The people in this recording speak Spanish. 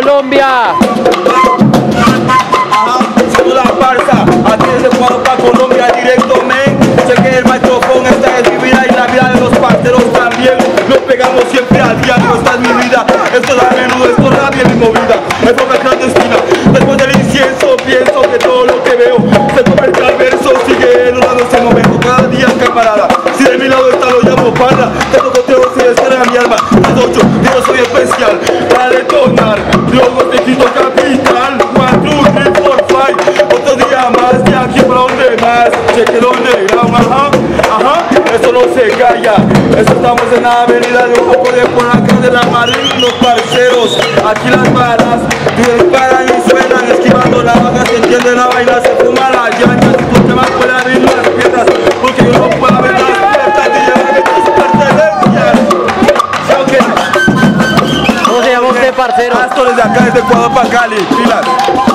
Colombia. Somos la farsa, aquí desde Ecuador para Colombia directo, men. Sé que el micrófono esta es mi vida y la vida de los parceros también. Nos pegamos siempre al diario, esta es mi vida. Esto es a menudo, esto es rabia en mi movida. Es forma clandestina, después del incienso pienso que todo lo que veo se convierte al verso. Sigue dando este momento, cada día en camarada. Si de mi lado está lo llamo parra, tengo conteo si descarga mi alma. Las 8, yo soy especial para detonar. Dios no te quito capital. 1, 2, 3, 4, 5. Otro día más, de aquí para donde más. Cheque donde grabo, ajá, eso no se calla. Eso estamos en la avenida de un poco de por acá de la Marín, los parceros. Aquí las balas, disparan y suenan, esquivando la vaca, se entiende la vaina, se fuma la llanta. Si tú te vas por abrir las piedras, porque yo no puedo abrir las puertas y llevarme tus pertenencias. ¿Sí o qué? ¿Cómo se llama usted, parcero? Esto desde acá, desde Ecuador para Cali, pilas.